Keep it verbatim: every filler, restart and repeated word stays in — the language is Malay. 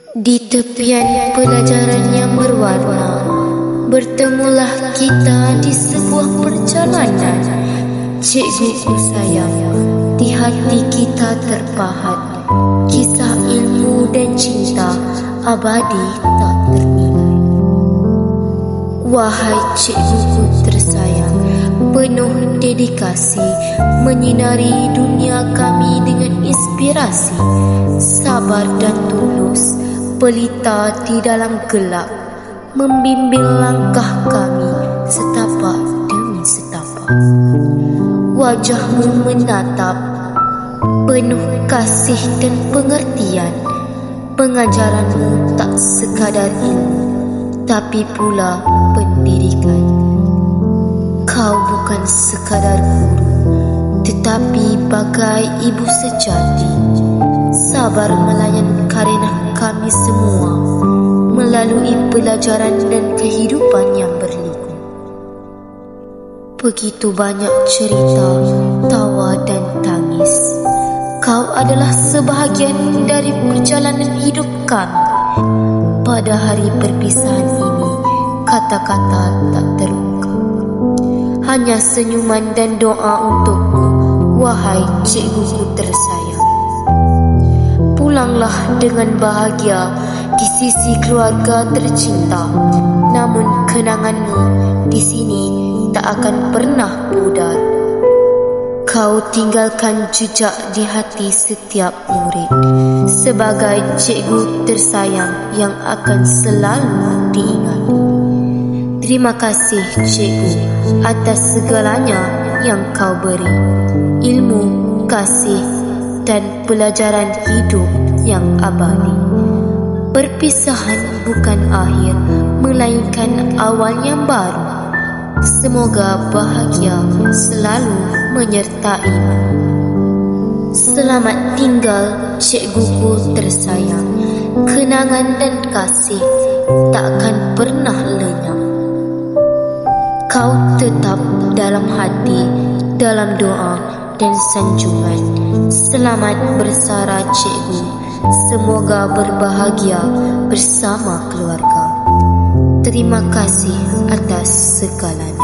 Di tepian pelajaran yang berwarna, bertemulah kita di sebuah perjalanan. Cikgu sayang, di hati kita terpahat kisah ilmu dan cinta abadi tak ternilai. Wahai cikguku tersayang, penuh dedikasi menyinari dunia kami dengan inspirasi, sabar dan tulus, pelita di dalam gelap, membimbing langkah kami setapak demi setapak. Wajahmu menatap, penuh kasih dan pengertian. Pengajaranmu tak sekadar ilmu, tapi pula pendidikan. Kau bukan sekadar guru, tetapi bagai ibu sejati, sabar melayan karena kami semua melalui pelajaran dan kehidupan yang berliku. Begitu banyak cerita, tawa dan tangis. Kau adalah sebahagian dari perjalanan hidup kami. Pada hari perpisahan ini, kata-kata tak terungkap, hanya senyuman dan doa untukmu, wahai cikguku tersayang. Pulanglah dengan bahagia di sisi keluarga tercinta. Namun kenanganmu di sini tak akan pernah pudar. Kau tinggalkan jejak di hati setiap murid sebagai cikgu tersayang yang akan selalu diingat. Terima kasih cikgu atas segalanya yang kau beri, ilmu, kasih dan pelajaran hidup yang abadi. Perpisahan bukan akhir, melainkan awal yang baru. Semoga bahagia selalu menyertaimu. Selamat tinggal cikguku tersayang. Kenangan dan kasih takkan pernah lenyap. Kau tetap dalam hati, dalam doa dan sanjungan. Selamat bersara cikgu. Semoga berbahagia bersama keluarga. Terima kasih atas segalanya.